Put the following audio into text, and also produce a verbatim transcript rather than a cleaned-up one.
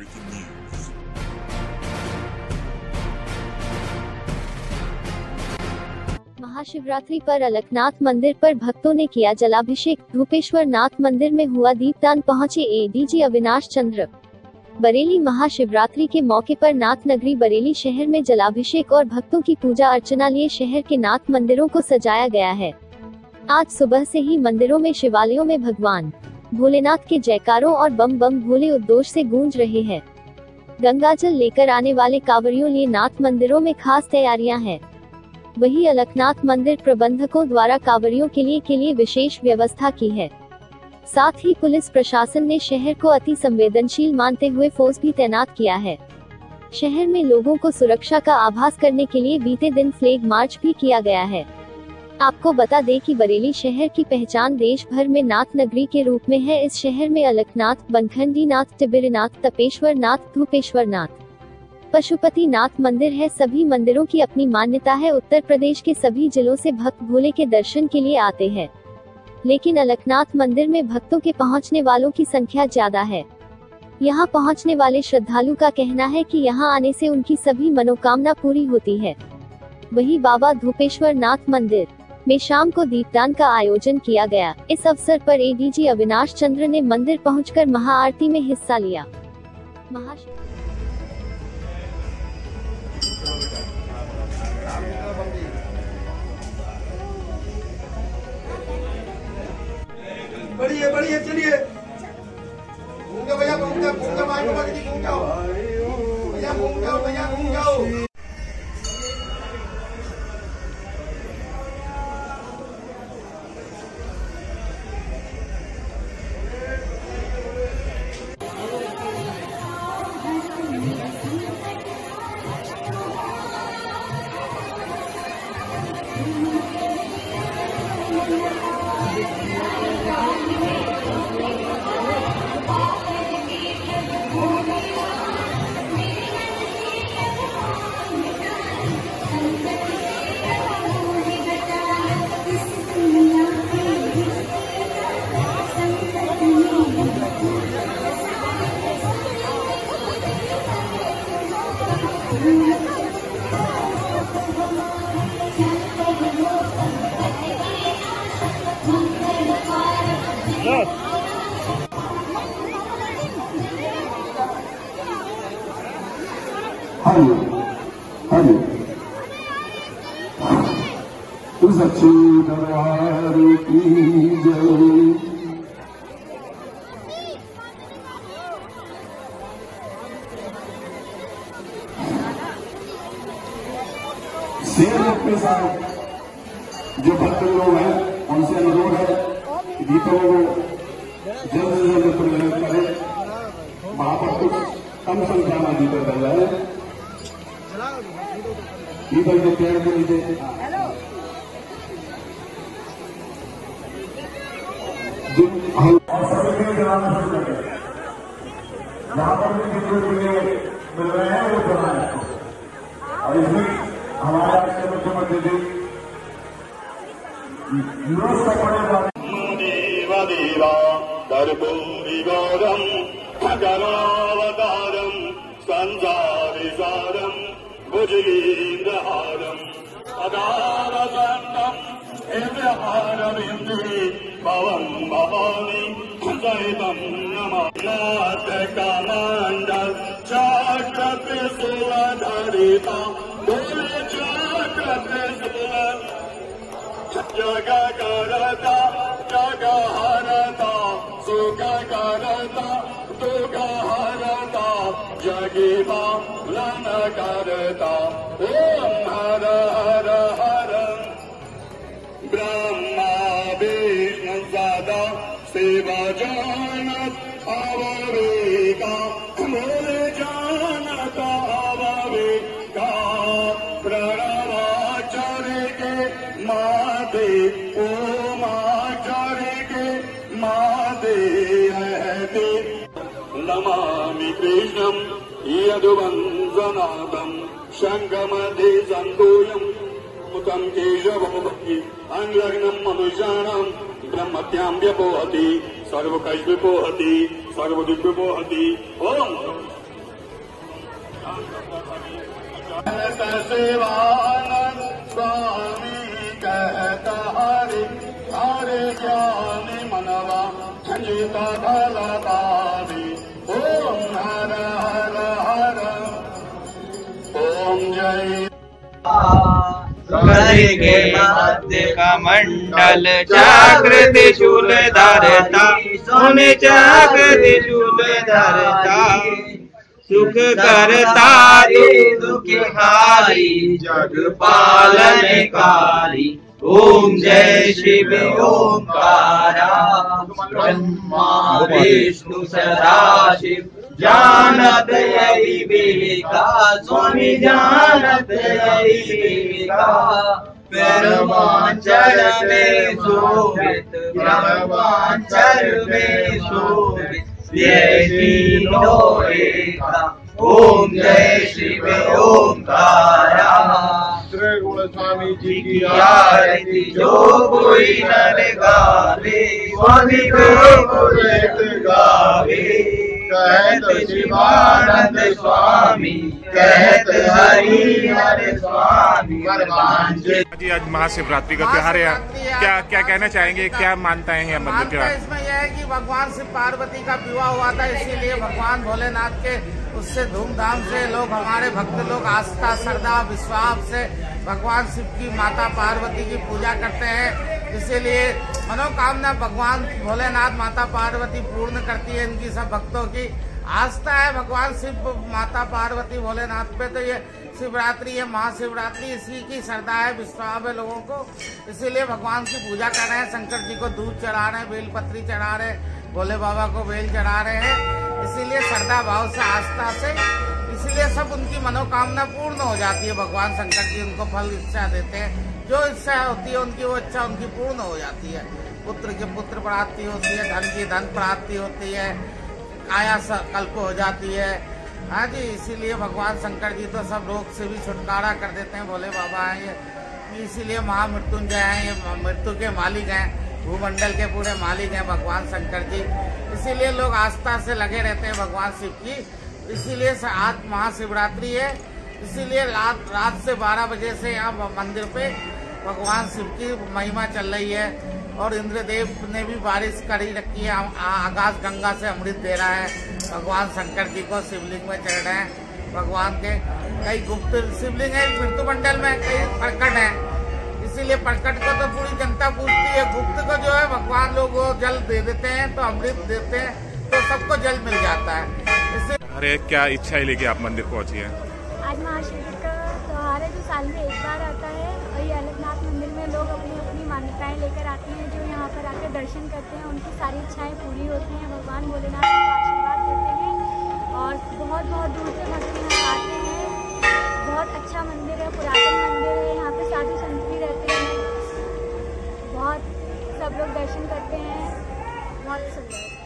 Breaking news. Mahashivratri पर अलकनाथ मंदिर पर भक्तों ने किया जलाभिषेक। धूपेश्वर नाथ मंदिर में हुआ दीपदान। पहुंचे एडीजी अविनाश चंद्र। बरेली। महाशिवरात्रि के मौके पर नाथ नगरी बरेली शहर में जलाभिषेक और भक्तों की पूजा अर्चना लिए शहर के नाथ मंदिरों को सजाया गया है। आज सुबह से ही मंदिरों में शिवालयों में भगवान भोलेनाथ के जयकारों और बम बम भोले उद्घोष से गूंज रहे हैं। गंगाजल लेकर आने वाले कांवड़ियों लिए नाथ मंदिरों में खास तैयारियां हैं। वहीं अलकनाथ मंदिर प्रबंधकों द्वारा कांवड़ियों के लिए के लिए विशेष व्यवस्था की है। साथ ही पुलिस प्रशासन ने शहर को अति संवेदनशील मानते हुए फोर्स भी तैनात किया है। शहर में लोगों को सुरक्षा का आभास करने के लिए बीते दिन फ्लैग मार्च भी किया गया है। आपको बता दें कि बरेली शहर की पहचान देश भर में नाथ नगरी के रूप में है। इस शहर में अलकनाथ, बनखंडी नाथ, टिबिरनाथ, तपेश्वर नाथ, धूपेश्वर नाथ, पशुपति नाथ मंदिर है। सभी मंदिरों की अपनी मान्यता है। उत्तर प्रदेश के सभी जिलों से भक्त भोले के दर्शन के लिए आते हैं, लेकिन अलकनाथ मंदिर में भक्तों के पहुंचने वालों की संख्या ज्यादा है। यहां पहुंचने वाले श्रद्धालु का कहना है कि यहां आने से उनकी सभी मनोकामना पूरी होती है। वहीं बाबा धूपेश्वर नाथ मंदिर में शाम को दीपदान का आयोजन किया गया। इस अवसर पर एडीजी अविनाश चंद्र ने मंदिर पहुंचकर महाआरती में हिस्सा लिया। महाशिव बढ़िए बढ़िए चलिए घूम भैया घूम जाओ घूम जाओ माइक पर घूम जाओ भैया घूम जाओ भैया घूम जाओ। हरि हरि सच्चे दरबार की जय। सेवक के साथ जो भक्त लोग हैं उनसे अनुरोध है कि दीपों को जल्द से जल्द प्रज्वलित करें। वहां पर कुछ कम संख्या में दीपक बन जाए। दीपक के पेड़ के नीचे और सभी के जलाना शुरू करें। जहां पर भी दीपक मिल रहे हैं वो जलाएं। और इसमें हमारे आज के मुख्यमंत्री जी यूरोप का पड़ने वाले देव देवा कर्पूरी गौरम खगरावतारम संसारिसारम भुजगेन्द्रहारम अदारदंडम इंद्रहारविंदे भवं भवानी सहितं नमः। नाथ कमंडल चक्र त्रिशूलधरिता बोले चक्र त्रिशूल जग करता जग हरता सुख करता दुख हरता जगी पालन करता ओम हर हर हर। ब्रह्मा विष्णु सदा शिव जानत अववेका मोरे जानता अववेका। प्रणवाचार्य के माते ओमाचार्य के माते हते नमामि कृष्णं यदुवंदनादं शङ्खमध्ये सन्तोषं मुतं केशवो भक्ति अंग्लग्नं मनुष्याणां ब्रह्मत्यां व्यपोहति सर्वकैः विपोहति सर्वदिग्विपोहति। ओम के मध्य कमंडल चक्र त्रिशूल धरता, सोने चक्र त्रिशूल धरता, सुख करता दुख हारी, जग पालनकारी। ओम जय शिव ओंकारा, ब्रह्मा विष्णु सदाशिव, जानत यही विवेका, स्वामी जानत यही विवेका। ब्रह्मांचल में शोभित, ब्रह्मांचल में शोभित, जय तीनों एका। ओम जय शिव ओंकारा। श्री गुण स्वामी जी की आरती जो कोई नर गावे, स्वामी को गुरत गावे। कहत शिवानंद स्वामी, कहत हरि हर स्वामी। जी आज महाशिवरात्रि का त्योहार है, क्या क्या कहना चाहेंगे, क्या मानता है मंदिर के बारे में? इसमें यह है कि भगवान शिव पार्वती का विवाह हुआ था, इसीलिए भगवान भोलेनाथ के उससे धूमधाम से लोग, हमारे भक्त लोग आस्था श्रद्धा विश्वास से भगवान शिव की माता पार्वती की पूजा करते हैं। इसीलिए मनोकामना भगवान भोलेनाथ माता पार्वती पूर्ण करती है। इनकी सब भक्तों की आस्था है भगवान शिव माता पार्वती भोलेनाथ पे। तो ये शिवरात्रि है, महाशिवरात्रि, इसी की श्रद्धा है, विश्वास है लोगों को। इसीलिए भगवान की पूजा कर रहे हैं, शंकर जी को दूध चढ़ा रहे हैं, बेलपत्री चढ़ा रहे हैं, भोले बाबा को बेल चढ़ा रहे हैं। इसीलिए श्रद्धा भाव से आस्था से, इसीलिए सब उनकी मनोकामना पूर्ण हो जाती है। भगवान शंकर जी उनको फल इच्छा देते हैं, जो इच्छा होती है उनकी वो इच्छा उनकी पूर्ण हो जाती है। पुत्र की पुत्र प्राप्ति होती है, धन की धन प्राप्ति होती है, काया कल्प हो जाती है। हाँ जी, इसीलिए भगवान शंकर जी तो सब रोग से भी छुटकारा कर देते हैं। भोले बाबा हैं ये, इसीलिए महामृत्युंजय हैं, ये मृत्यु के मालिक हैं, भूमंडल के पूरे मालिक हैं भगवान शंकर जी। इसीलिए लोग आस्था से लगे रहते हैं भगवान शिव की। इसीलिए आज महाशिवरात्रि है, इसीलिए रात रात से बारह बजे से यहाँ मंदिर पे भगवान शिव की महिमा चल रही है। और इंद्रदेव ने भी बारिश करी रखी है, आकाश गंगा से अमृत दे रहा है। भगवान शंकर जी को शिवलिंग में चढ़ रहे हैं। भगवान के कई गुप्त शिवलिंग है मृत्युमंडल में, कई प्रकट है। इसीलिए प्रकट को तो पूरी जनता पूछती है, गुप्त को जो है भगवान लोग जल दे देते हैं, तो अमृत देते हैं, तो सबको जल मिल जाता है। इससे अरे क्या इच्छा है लेके आप मंदिर पहुंची है? आज महाशिवरात्रि का त्योहार है, जो साल में एक बार आता है। और ये अलगनाथ मंदिर में लोग अपनी अपनी मान्यताएं लेकर आते हैं, जो यहाँ पर आकर दर्शन करते हैं, उनकी सारी इच्छाएं पूरी होती हैं। भगवान भोलेनाथ उनको आशीर्वाद देते हैं और बहुत बहुत दूर से भक्त यहाँ आते हैं। बहुत अच्छा मंदिर है, पुरातन मंदिर है, यहाँ पे साधु संत भी रहते हैं। बहुत सब लोग दर्शन करते हैं, बहुत सुंदर।